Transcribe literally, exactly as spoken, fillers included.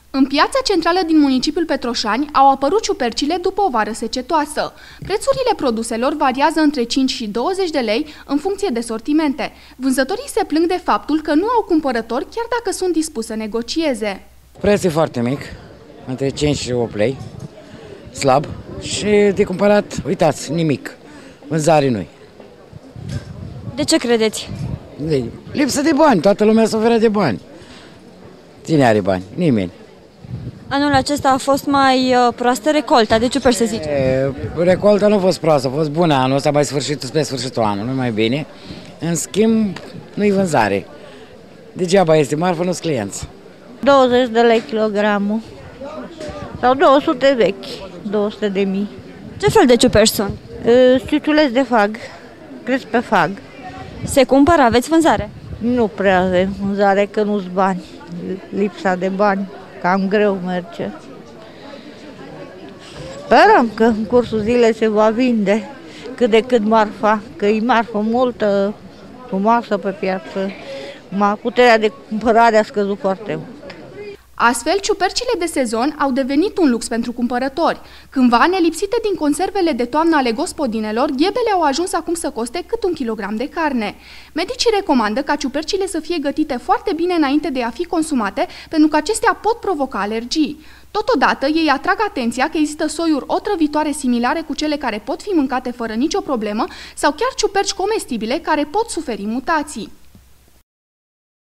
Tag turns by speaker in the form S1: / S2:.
S1: În piața centrală din municipiul Petroșani au apărut ciupercile după o vară secetoasă. Prețurile produselor variază între cinci și douăzeci de lei în funcție de sortimente. Vânzătorii se plâng de faptul că nu au cumpărători chiar dacă sunt dispuși să negocieze.
S2: Prețul e foarte mic, între cinci și opt lei, slab, și de cumpărat, uitați, nimic, vânzare nu-i.
S3: De ce credeți?
S2: Lipsă de bani, toată lumea suferă de bani. Cine are bani? Nimeni.
S3: Anul acesta a fost mai uh, proastă recolta, de ciuperi se zice.
S2: E, recolta nu a fost proastă, a fost bună anul ăsta, mai sfârșitul spre sfârșitul anului, mai bine. În schimb, nu-i vânzare. Degeaba este marfă, nu-s clienți.
S4: douăzeci de lei kilogramul sau două sute vechi, două sute de mii.
S3: Ce fel de ciuperi sunt?
S4: Ciuciuleți de fag, cresc pe fag.
S3: Se cumpără, aveți vânzare?
S4: Nu prea avem vânzare, că nu-s bani, lipsa de bani, cam greu merge. Sperăm că în cursul zilei se va vinde cât de cât marfa, că e marfă multă, frumoasă pe piață. Puterea de cumpărare a scăzut foarte mult.
S1: Astfel, ciupercile de sezon au devenit un lux pentru cumpărători. Cândva, nelipsite din conservele de toamnă ale gospodinelor, ghebele au ajuns acum să coste cât un kilogram de carne. Medicii recomandă ca ciupercile să fie gătite foarte bine înainte de a fi consumate, pentru că acestea pot provoca alergii. Totodată, ei atrag atenția că există soiuri otrăvitoare similare cu cele care pot fi mâncate fără nicio problemă sau chiar ciuperci comestibile care pot suferi mutații.